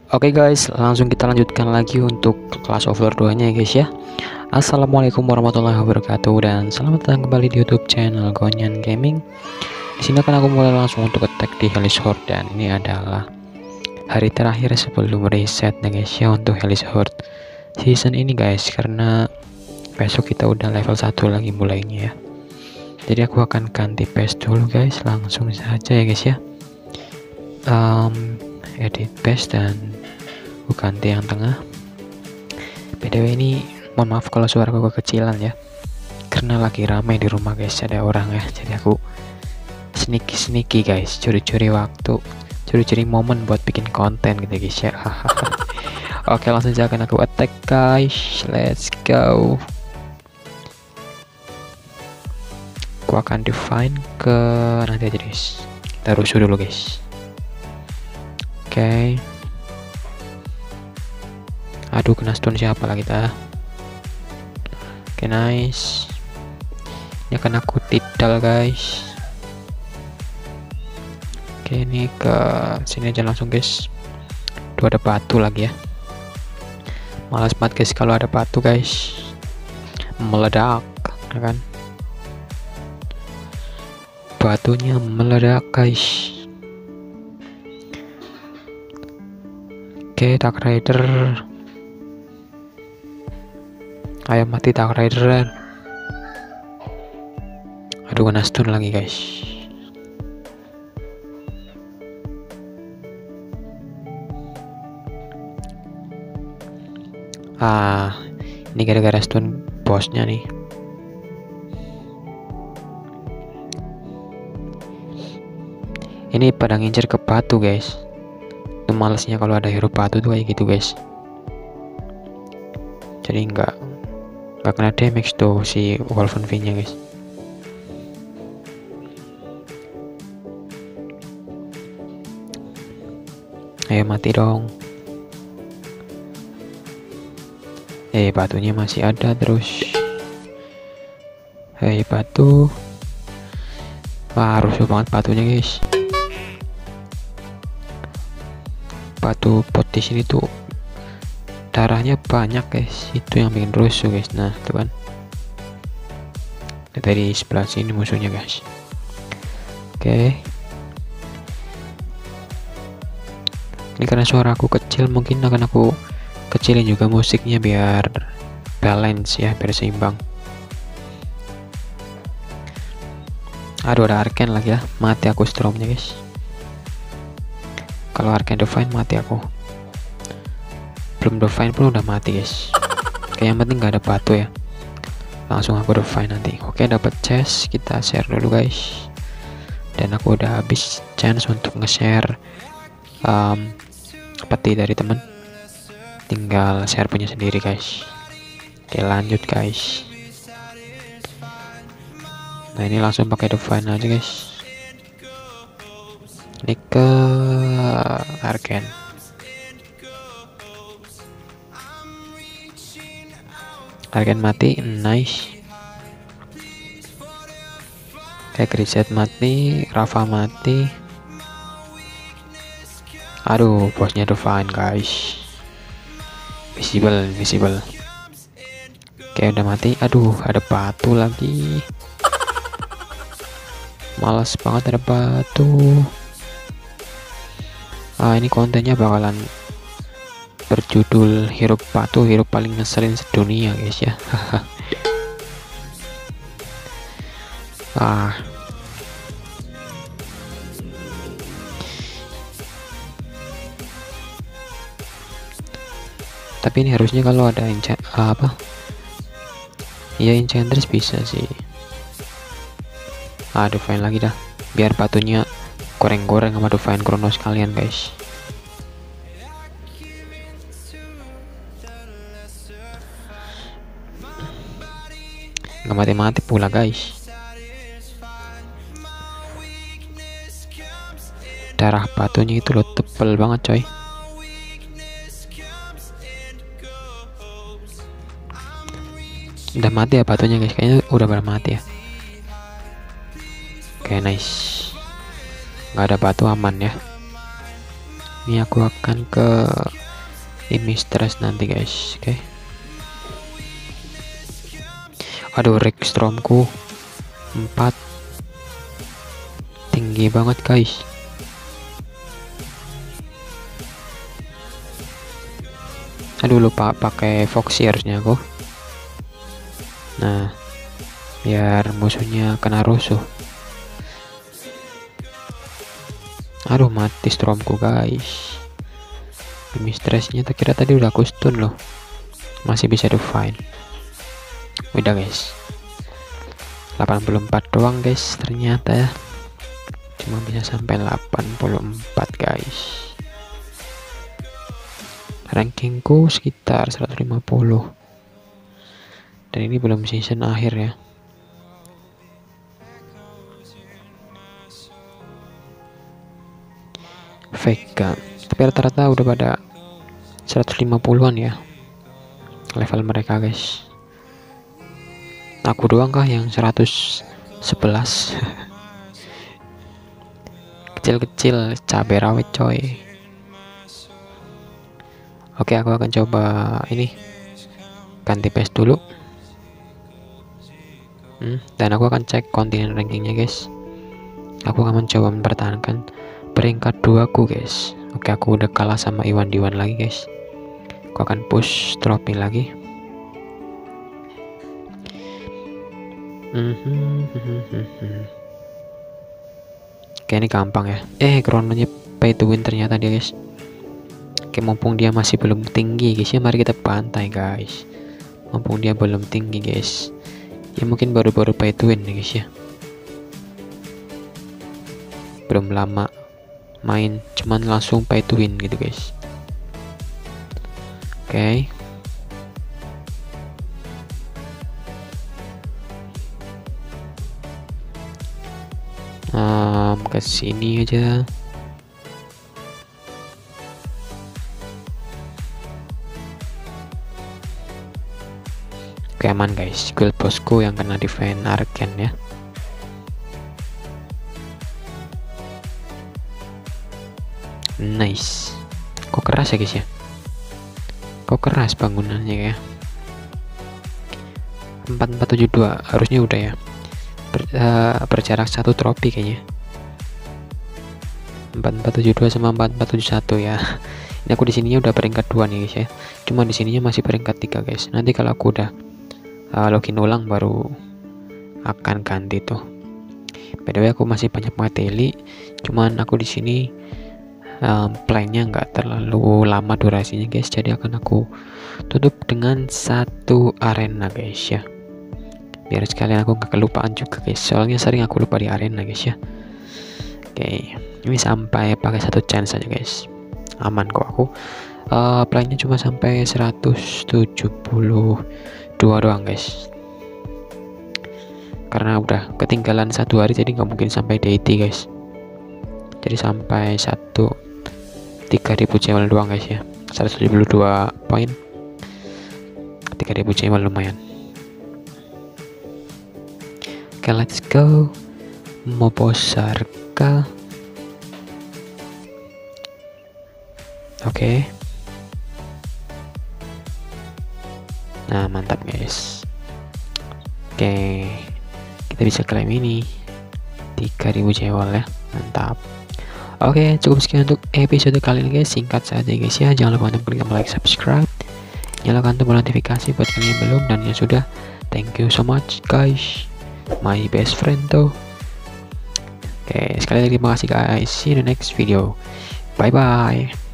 Oke guys, langsung kita lanjutkan lagi untuk kelas over 2 nya ya guys ya. Assalamualaikum warahmatullahi wabarakatuh dan selamat datang kembali di YouTube channel Gonyan Gaming. Di sini akan aku mulai langsung untuk attack di Hellish Horde, dan ini adalah hari terakhir sebelum reset ya guys ya untuk Hellish Horde season ini guys, karena besok kita udah level 1 lagi mulainya ya. Jadi aku akan ganti patch dulu guys, langsung saja ya guys ya. Edit patch dan aku ganti yang tengah. BTW ini mohon maaf kalau suaraku kekecilan ya, karena lagi ramai di rumah guys, ada orang ya, jadi aku sneaky guys, curi-curi waktu, curi-curi momen buat bikin konten gitu guys ya. Oke, langsung saja akan aku attack guys, let's go. Aku akan define ke nanti aja guys, kita rusuh dulu guys. Oke. Aduh, kena stun siapa lagi kita. Oke, nice. Ini akan aku tidal guys. Oke, ini ke sini aja langsung guys. Tuh ada batu lagi ya. Malas banget guys kalau ada batu guys. Meledak, ya kan? Batunya meledak guys. Oke, Dark Rider. Ayo mati Dark Rider. Aduh, kena stun lagi guys. Ini gara-gara stun bosnya nih. Ini pada ngincer ke batu guys. Itu malesnya kalau ada hero batu tuh kayak gitu guys. Jadi nggak kena damage tuh si Wolfen V nya guys. Ayo mati dong. Batunya masih ada terus. Batu. Wah, rusuh banget batunya guys. Batu pot di sini tuh darahnya banyak guys, itu yang bikin rusuh guys. Nah itu kan dari sebelah sini musuhnya guys. Oke, ini karena suara aku kecil, mungkin akan aku kecilin juga musiknya biar balance ya, biar seimbang. Aduh, ada Arcane lagi ya, mati aku stromnya guys. Kalau Arcane Divine mati aku. Belum Divine pun udah mati guys. Oke, yang penting nggak ada batu ya. Langsung aku Divine nanti. Oke, dapat chest, kita share dulu guys. Dan aku udah habis chance untuk nge-share peti dari temen. Tinggal share punya sendiri guys. Oke, lanjut guys. Nah, ini langsung pakai Divine aja guys. Ini ke Arcane. Arcane mati, nice. Kayak reset mati, Rafa mati. Aduh, bosnya Divine guys. Visible. Oke, udah mati. Aduh, ada batu lagi. Males banget ada batu. Ini kontennya bakalan berjudul hero batu, hero paling ngeselin sedunia guys ya. Tapi ini harusnya kalau ada Enchantress bisa sih. Divine lagi dah, biar batunya goreng-goreng sama Divine Chronos kalian guys. Nggak mati-mati pula guys. Darah batunya itu loh tebel banget coy. Udah mati ya batunya guys, kayaknya udah pada mati ya. Oke, nice. Nggak ada batu, aman ya. Ini aku akan ke Mistress nanti guys. Oke. Aduh, Rickstromku 4 tinggi banget guys. Aduh, lupa pakai Foxiernya aku. Nah, biar musuhnya kena rusuh. Aduh, mati Stromku guys. Mistressnya tak kira tadi udah aku stun loh. Masih bisa define. Udah guys, 84 doang guys ternyata ya. Cuma bisa sampai 84 guys. Rankingku sekitar 150. Dan ini belum season akhir ya. Vega, tapi rata-rata udah pada 150-an ya level mereka guys. Aku doang kah yang 111? Kecil-kecil cabai rawit coy. Oke, aku akan coba ini ganti base dulu. Dan aku akan cek kontinen rankingnya guys. Aku akan mencoba mempertahankan peringkat 2 aku guys. Oke, aku udah kalah sama Iwan Diwan lagi guys. Aku akan push trofi lagi. Oke, ini gampang ya. Krononya pay to win ternyata dia guys. Oke, mumpung dia masih belum tinggi guys ya, mari kita bantai guys. Mumpung dia belum tinggi guys, ya mungkin baru-baru pay to win nih guys ya. Belum lama main, cuman langsung pay to win gitu guys. Oke. Ke sini aja. Oke, aman guys. Guild bosku yang kena defend Arken ya. Nice. Kok keras ya guys ya? Kok keras bangunannya ya? 4472 harusnya udah ya. Berjarak 1 trofi kayaknya. 4472 sama 4471 ya. Ini aku di sininya udah peringkat 2 nih guys ya. Cuma di sininya masih peringkat 3 guys. Nanti kalau aku udah login ulang baru akan ganti tuh. By the way, aku masih banyak materi. Cuman aku di sini playnya nggak terlalu lama durasinya guys. Jadi akan aku tutup dengan 1 arena guys ya. Biar sekalian aku nggak kelupaan juga guys. Soalnya sering aku lupa di arena guys ya. Oke, ini sampai pakai 1 chance aja guys. Aman kok aku. Playnya cuma sampai 172 doang guys. Karena udah ketinggalan 1 hari, jadi nggak mungkin sampai deity guys. Jadi sampai 3000 CML doang guys ya. 172 poin, 3000 CML lumayan. Oke, let's go. Mobosarka. Oke. Nah, mantap guys. Oke, kita bisa klaim ini 3000 cewol ya, mantap. Oke, cukup sekian untuk episode kali ini guys. Singkat saja guys ya. Jangan lupa untuk klik like, subscribe, nyalakan tombol notifikasi buat kalian yang belum, dan yang sudah. Thank you so much guys, my best friend tuh. Oke, sekali lagi terima kasih guys. See you in the next video. Bye bye.